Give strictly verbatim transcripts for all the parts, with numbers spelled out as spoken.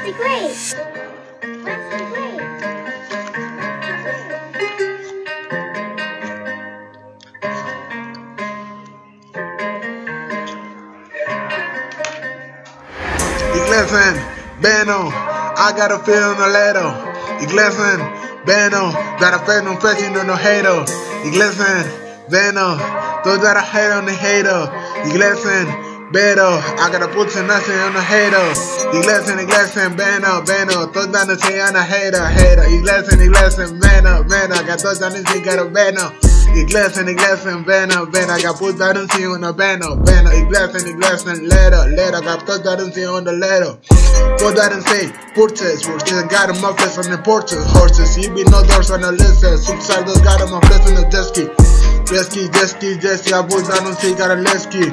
the Great? What's the Great? Iglesan, Beno, I got a feel in the letter. Iglesan, Beno, that I feel no fetching on no hater. Iglesan, Beno, those that I hate on the hater. Iglesan, Beno, I gotta put some nothing on the hater. Iglesan, Iglesan, Beno, Beno, those that I say on the hater, hater. Iglesan, Iglesan, Beno, Beno, got those that I say got a Beno. Iglesan, Iglesan, Beno, Beno, I got put that on see on the Beno, Beno, Iglesan, Iglesan, letter, letter, got put that on see on the letter. Put that and say, purchase, purchase, got him up on the porches, horses, you be no doors on the list, subsiders got him up on the jet ski, jet ski, jet ski, jet ski, I put that on see, got a jet ski,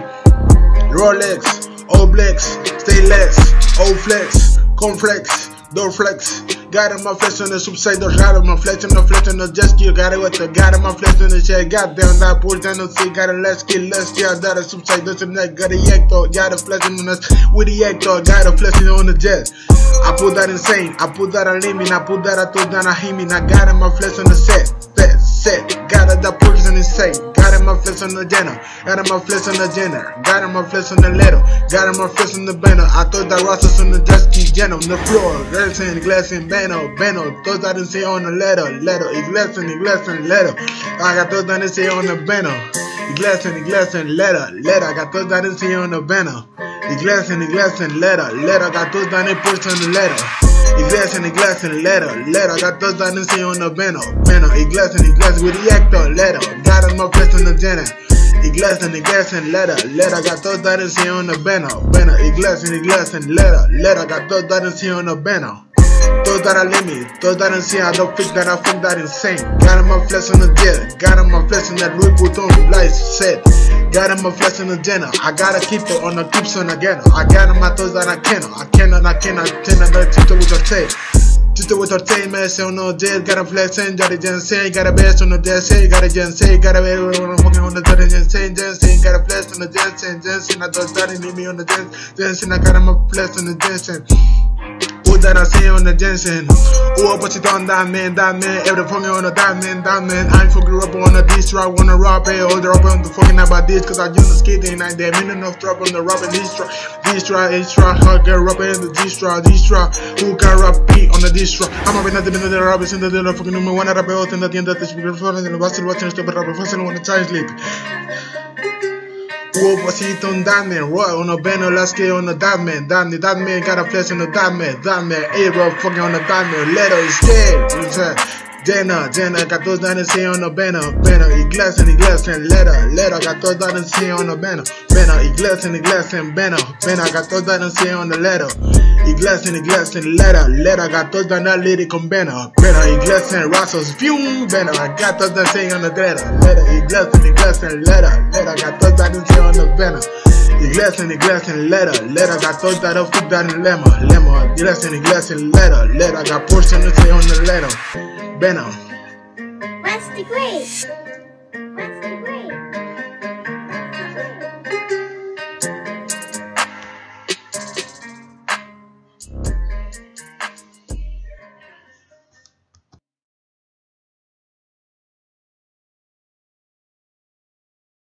Rolex, Oblex, Stainless, O-Flex, Cornflex, Dorflex. Got him my flesh on the subsiders, got him my flesh on the flesh on the jet ski, got it with the got him my flesh on the shit, got down that push down the sea, got a let's kill, let's kill, got a subsiders and that got a yecto, got a flesh on us with the yecto, got a flesh on the jet. I put that insane, I put that on limit, I put that I told down a him, I got him my flesh on the set, set, set, got it the push on the insane, got him my flesh on the jenner, got him my flesh on the jenner, got him my flesh on the letter, got him my flesh on the banner, I thought that Ross's on the jet ski, jenner on the floor, glassing, glassing, Beno, Beno, those that didn't say on the letter, letter, Iglesan, Iglesan, letter, I got those that didn't say on the Beno, Iglesan, Iglesan, letter, letter, I got those that didn't say on the Beno, Iglesan, Iglesan, letter, letter, I got those that didn't push on the letter, Iglesan, Iglesan, letter, letter, I got those that didn't say on the Beno, Beno, Iglesan, Iglesan, with the actor, letter, got him up on the jenner, Iglesan, Iglesan, letter, letter, I got those that didn't say on the Beno, Beno, Iglesan, Iglesan, letter, letter, I got those that didn't say on the Beno. Those that are limit, those that don't see, I don't think that I think that insane. Got him my flesh on the jet, got him my flesh on that Louis Vuitton, like said. Got him my flesh on the jenna, I gotta keep it on the tips on again. I got him my toes that I cannot, I cannot, I cannot, cannot, I keep it with her tail. Tito with her tail, man, say on the jet, got a flesh and got a gen say, got a best on the jet say, got a gen say, got a best on the jet gen say, gen say, got a flesh on the jet say, gen say, I thought that need me on the jet, gen say, I got him my flesh on the jet say. That I say on the Jensen. Oh, but it on that man, that man. Every for me on the that man, that man. I ain't fucking up on the diss track, wanna rob it. Hold up on the fucking about this, cause I just skating. I ain't mean enough trouble on the robbing this track. This track, this track, I get rubber in the this track, this track. Who can rap beat on the this track? I'm a bit at the minute of the robbers in the little fucking number one at a belt and at the end of this week. I'm going to watch the watching stuff, but I'm professional when the time sleep. Whoa, but see it on that man, right on the banner, let's get on the that man, that man, that man got a flesh on the that man, that man, hey bro, fucking on the that man, letter is scared, Jenna, Jenna, got those that didn't say on the banner, banner, Iglesan, Iglesan, letter, letter, got those that didn't say on the banner, banner, Iglesan, Iglesan, banner, banner, got those that didn't say on the letter, Iglesan, Iglesan, letter, letter, got those that not lady come banner, banner, Iglesan, Rassos, fume, banner, I got those that say on the letter, letter, Iglesan, Iglesan, letter, letter, got those that didn't say on the banner. Iglesan, Iglesan, letter, letter, got those that don't fit that in lemma, lemma, Iglesan, Iglesan, letter, letter, got portion to say on the letter, Beno. What's the Great?